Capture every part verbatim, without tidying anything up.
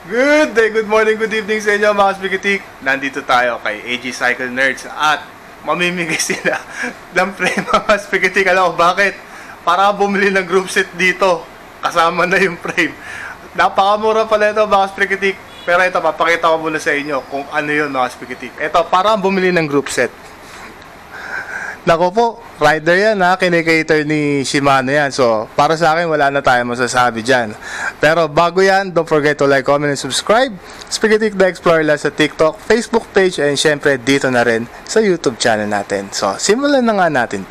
Good day, good morning, good evening sa inyo mga spikitik. Nandito tayo kay A G Cycle Nerds at mamimigay sila ng frame mga spikitik. Alam ko bakit? Para bumili ng group set dito. Kasama na yung frame. Napakamura pala ito mga spikitik. Pero ito, papakita ko muna sa inyo kung ano yun mga spikitik. Ito, para bumili ng group set. Nako po, rider yan ha, kinikater ni Shimano yan. So, para sa akin, wala na tayo masasabi dyan. Pero bago yan, don't forget to like, comment, and subscribe. Spikitik the Explorer lang sa TikTok, Facebook page, and syempre dito na rin sa YouTube channel natin. So, simulan na nga natin to.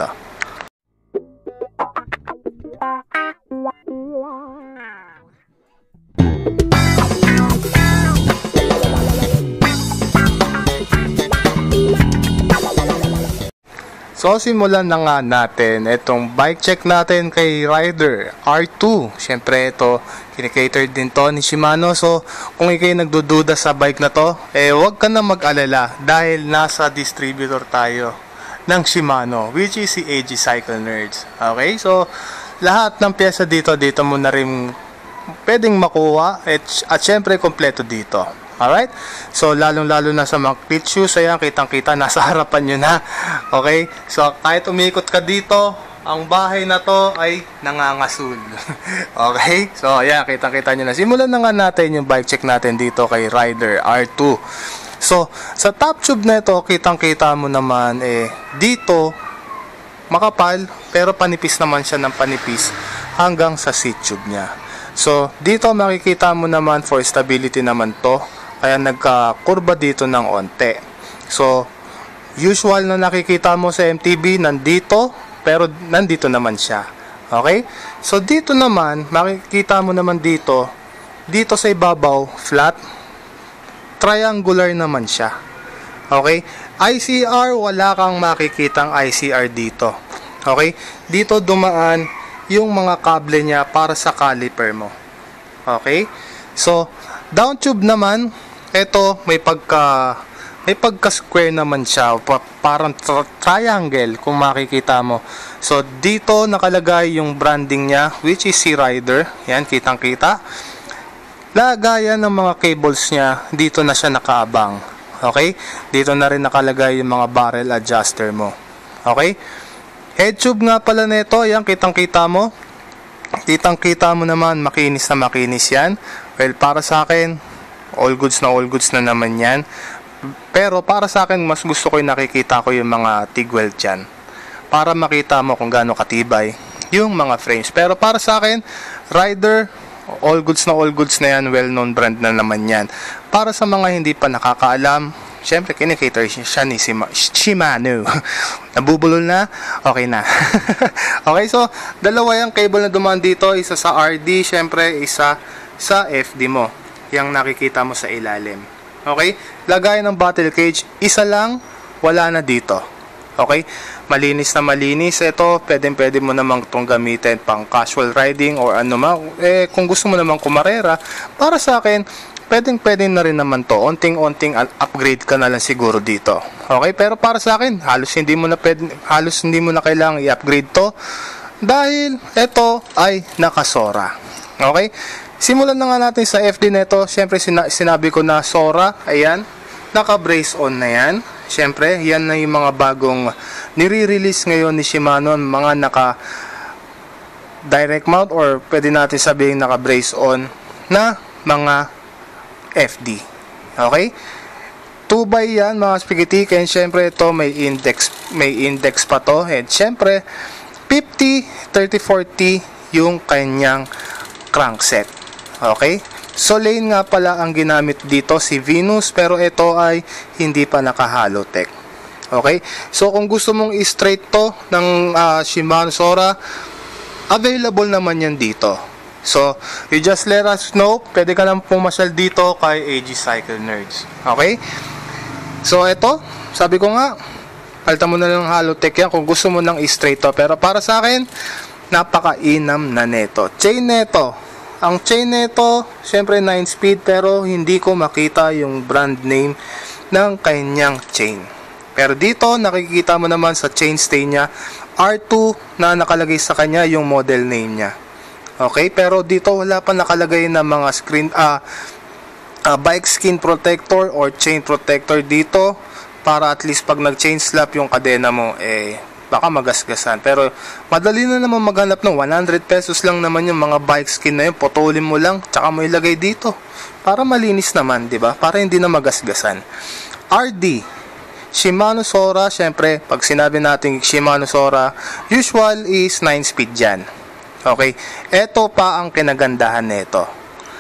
So, simulan na nga natin itong bike check natin kay Rider R two. Siyempre, ito, kinikater din to ni Shimano. So, kung ikay nagdududa sa bike na to, eh, huwag ka na mag-alala dahil nasa distributor tayo ng Shimano, which is si A G Cycle Nerds. Okay? So, lahat ng pyesa dito, dito mo na rin pwedeng makuha at, at syempre, kompleto dito. Alright? So, lalong-lalo na sa mga cleat shoes, ayan, kitang-kita, nasa harapan nyo na. Okay? So, kahit umikot ka dito, ang bahay na to ay nangangasul. Okay? So, ayan, kitang-kita nyo na. Simulan na nga natin yung bike check natin dito kay Rider R two. So, sa top tube na ito, kitang-kita mo naman, eh, dito, makapal, pero panipis naman siya ng panipis hanggang sa seat tube niya. So, dito makikita mo naman for stability naman to. Kaya nagka-kurba dito ng onte. So, usual na nakikita mo sa M T B, nandito, pero nandito naman siya. Okay? So, dito naman, makikita mo naman dito, dito sa ibabaw, flat, triangular naman siya. Okay? I C R, wala kang makikitang I C R dito. Okay? Dito dumaan yung mga kable niya para sa caliper mo. Okay? So, down tube naman, ito may pagka may pagka square naman siya, parang triangle kung makikita mo. So, dito nakalagay yung branding niya, which is si Rider. Yan, kitang-kita. Lagayan ng mga cables niya, dito na siya nakaabang. Okay? Dito na rin nakalagay yung mga barrel adjuster mo. Okay? Head tube nga pala nito, yan, kitang-kita mo. Kitang-kita mo naman, makinis na makinis yan. Well, para sa akin, all goods na all goods na naman yan. Pero para sa akin, mas gusto ko yung nakikita ko yung mga TIG weld dyan. Para makita mo kung gaano katibay yung mga frames. Pero para sa akin, Rider, all goods na all goods na yan, well-known brand na naman yan. Para sa mga hindi pa nakakaalam, syempre, kinikater siya ni Shimano. Nabubulol na? Okay na. Okay, so, dalawa yung cable na dumaan dito. Isa sa R D, syempre, isa sa F D mo. Yang nakikita mo sa ilalim. Okay? Lagayan ng bottle cage, isa lang, wala na dito. Okay? Malinis na malinis. Ito, pwede-pwede mo namang itong gamitin pang casual riding or ano ma. Eh, kung gusto mo namang kumarera, para sa akin, pwedeng-pwede na rin naman to. Onting-onting upgrade ka na lang siguro dito. Okay? Pero para sa akin, halos hindi mo na pwede, halos hindi mo na kailangang i-upgrade to dahil ito ay nakasora. Okay? Simulan na nga natin sa F D nito. Siyempre, sina sinabi ko na Sora. Ayan. Naka-brace on na yan. Siyempre, yan na yung mga bagong nire-release ngayon ni Shimano. Mga naka direct mount or pwede natin sabihin naka-brace on na mga F D. Okay? two by yan mga spikitik. And siyempre, ito may index, may index pa to. And siyempre, fifty, thirty, forty yung kanyang crankset. Okay? So, lane nga pala ang ginamit dito, si Venus, pero ito ay hindi pa naka-Halotech. Okay? So, kung gusto mong i-straight to ng uh, Shimano Sora, available naman yan dito. So, you just let us know. Pwede ka lang pumasyal dito kay A G Cycle Nerds. Okay? So, ito, sabi ko nga, palitan mo na ng Halotech yan kung gusto mo nang i-straight to. Pero para sa akin, napaka-inam na neto. Chain neto. Ang chain nito, syempre nine speed, pero hindi ko makita yung brand name ng kanyang chain. Pero dito, nakikita mo naman sa chainstay niya, R two na nakalagay sa kanya yung model name niya. Okay, pero dito wala pa nakalagay na mga screen, ah, uh, bike skin protector or chain protector dito para at least pag nag-chain slap yung kadena mo, eh, baka magasgasan. Pero madali na naman maghanap ng one hundred pesos lang naman yung mga bike skin na yun. Putulin mo lang, tsaka mo ilagay dito. Para malinis naman, di ba? Para hindi na magasgasan. R D, Shimano Sora, syempre, pag sinabi natin Shimano Sora, usual is nine speed dyan. Okay? Ito pa ang kinagandahan nito.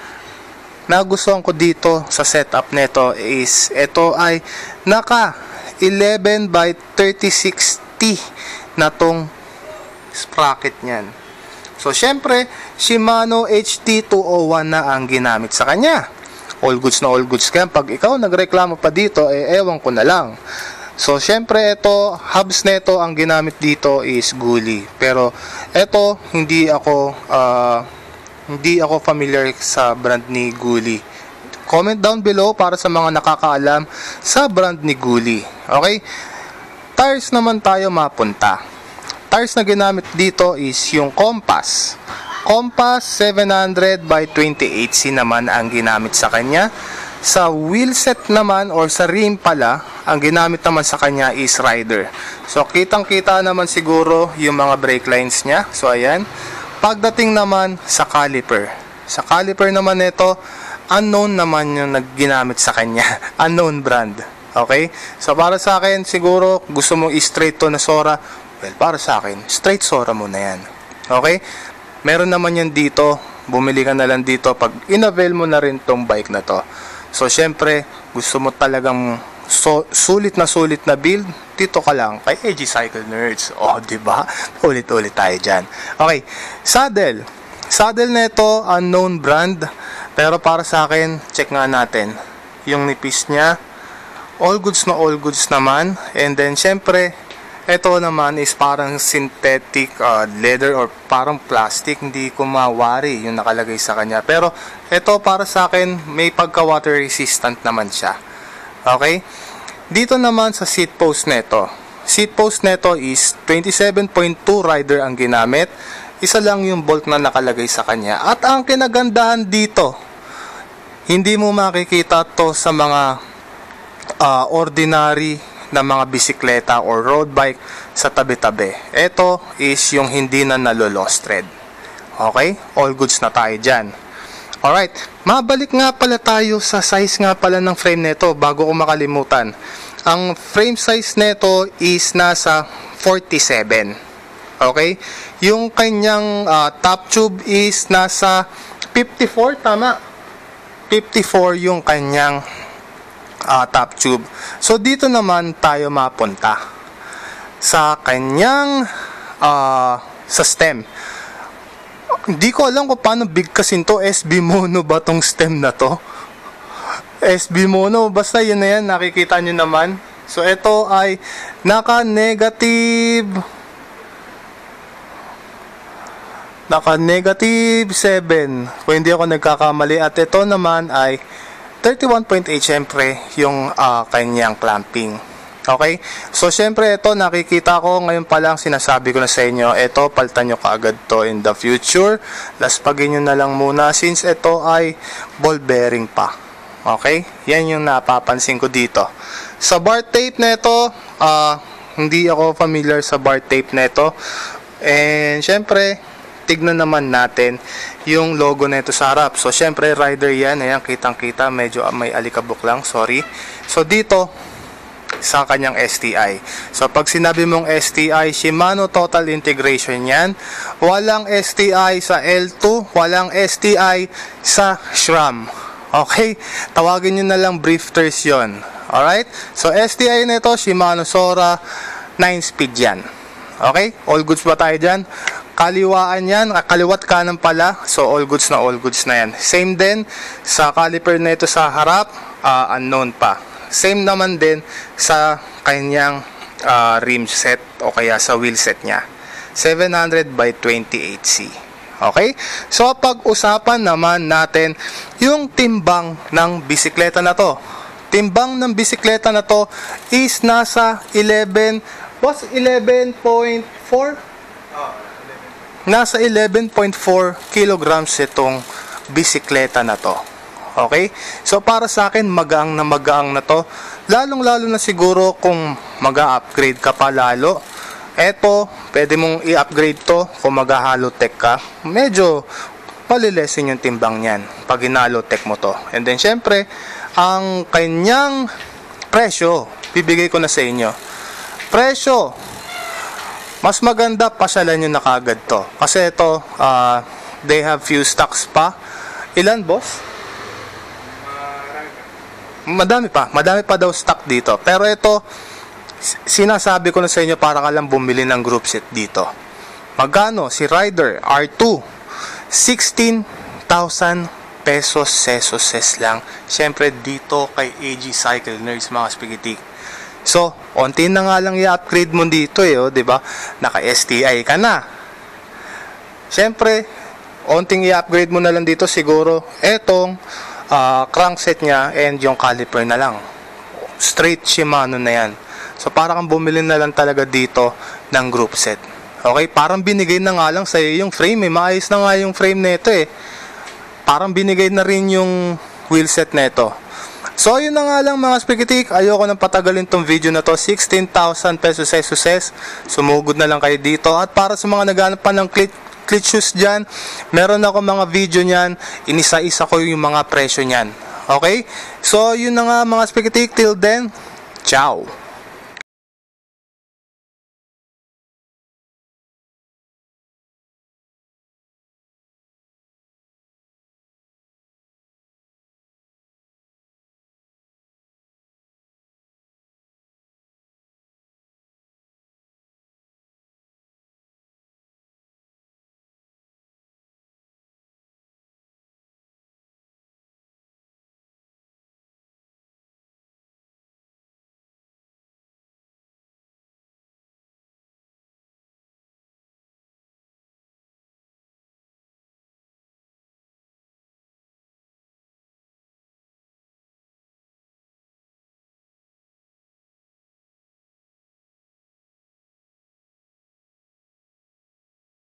Nagustuhan ko dito sa setup nito is ito ay naka eleven by thirty-six T na tong sprocket niyan. So syempre Shimano H T two oh one na ang ginamit sa kanya. All goods na all goods ka. Pag ikaw nagreklamo pa dito, eh ewan ko na lang. So syempre ito, hubs nito ang ginamit dito is Gully. Pero ito hindi ako uh, hindi ako familiar sa brand ni Gully. Comment down below para sa mga nakakaalam sa brand ni Gully. Okay? Tires naman tayo mapunta. Tires na ginamit dito is yung Compass. Compass seven hundred by twenty-eight C naman ang ginamit sa kanya. Sa wheelset naman or sa rim pala, ang ginamit naman sa kanya is Rider. So kitang-kita naman siguro yung mga brake lines niya. So ayan. Pagdating naman sa caliper. Sa caliper naman ito, unknown naman yung nagginamit sa kanya. Unknown brand. Okay? So para sa akin, siguro gusto mo i-straight to na Sora. Well, para sa akin, straight Sora mo na yan. Okay? Meron naman yan dito. Bumili ka na lang dito pag in-avail mo na rin tong bike na to. So syempre, gusto mo talagang so, sulit na sulit na build, dito ka lang kay A G Cycle Nerds. Oh, di ba? Ulit-ulit tayo diyan. Okay, saddle. Saddle nito unknown brand, pero para sa akin, check nga natin yung nipis niya. All goods na all goods naman. And then syempre, ito naman is parang synthetic uh, leather or parang plastic, hindi ko mawari yung nakalagay sa kanya. Pero ito para sa akin, may pagka water resistant naman siya. Okay? Dito naman sa seat post neto. Seat post neto is twenty-seven point two Rider ang ginamit. Isa lang yung bolt na nakalagay sa kanya. At ang kinagandahan dito, hindi mo makikita to sa mga uh, ordinary na mga bisikleta or road bike sa tabi-tabi. Ito is yung hindi na nalo-lost thread. Okay? All goods na tayo dyan. Alright, mabalik nga pala tayo sa size nga pala ng frame nito bago ko makalimutan. Ang frame size nito is nasa forty-seven. Okay? Yung kanyang uh, top tube is nasa fifty-four, tama? fifty-four yung kanyang uh, top tube. So dito naman tayo mapunta sa kanyang uh, sa stem. Hindi ko alam kung paano big kasi to. S B mono ba tong stem na to? S B mono, basta yun na yan, nakikita nyo naman. So ito ay naka negative naka negative seven kung hindi ako nagkakamali. At ito naman ay thirty-one point eight, syempre yung uh, kanyang clamping. Okay? So, syempre, ito, nakikita ko, ngayon pa lang, sinasabi ko na sa inyo, ito, paltan nyo kaagad to in the future. Laspagin nyo na lang muna, since ito ay ball bearing pa. Okay? Yan yung napapansin ko dito. Sa bar tape na ito, uh, hindi ako familiar sa bar tape na ito. And, syempre, tignan naman natin yung logo na ito sa harap. So, syempre, Rider yan. Ayan, kitang-kita. Medyo may alikabok lang. Sorry. So, dito, sa kanyang S T I. So, pag sinabi mong S T I, Shimano Total Integration yan. Walang S T I sa L two, walang S T I sa SRAM. Okay? Tawagin nyo na lang brifters yon. Alright? So, S T I na ito, Shimano Sora, nine speed yan. Okay? All goods ba tayo dyan? Kaliwaan yan, kaliwat kanan pala. So, all goods na all goods na yan. Same din sa caliper na ito sa harap, uh, unknown pa. Same naman din sa kanyang uh, rim set o kaya sa wheel set niya. seven hundred by twenty-eight C. Okay? So, pag-usapan naman natin yung timbang ng bisikleta na to. Timbang ng bisikleta na to is nasa eleven, was eleven point four? Nasa eleven point four kilograms itong bisikleta na to. Okay? So para sa akin, magaang na magaang na to. Lalong lalo na siguro kung mag-upgrade ka pa lalo. Eto, pwede mong i-upgrade to kung mag-halotech ka. Medyo malilesin yung timbang niyan pag in-halotech mo to. And then syempre, ang kanyang presyo, bibigay ko na sa inyo. Presyo, mas maganda pasyalan nyo na kagad to. Kasi ito, uh, they have few stocks pa. Ilan, boss? Madami pa. Madami pa daw stock dito. Pero ito, sinasabi ko na sa inyo para ka lang bumili ng group set dito. Magkano? Si Rider R two, sixteen thousand pesos, sesos, ses lang. Siyempre dito kay A G Cycle Nerds, mga spigitik. So, onti na nga lang i-upgrade mo dito eh, oh, di ba? Naka-S T I ka na. Siyempre, onting i-upgrade mo na lang dito siguro etong uh, crankset niya and yung caliper na lang. Straight Shimano na yan. So, parang kang bumili na lang talaga dito ng group set. Okay? Parang binigay na nga lang sa'yo yung frame eh. Maayos na nga yung frame nito eh. Parang binigay na rin yung wheelset nito. So, yun na nga lang mga spigitik. Ayoko nang patagalin tong video na to. sixteen thousand pesos ses. Sumugod na lang kayo dito. At para sa mga naghanap pa ng clit, clit shoes dyan, meron ako mga video nyan. Inisa-isa ko yung mga presyo nyan. Okay? So, yun na nga mga spigitik. Till then, ciao!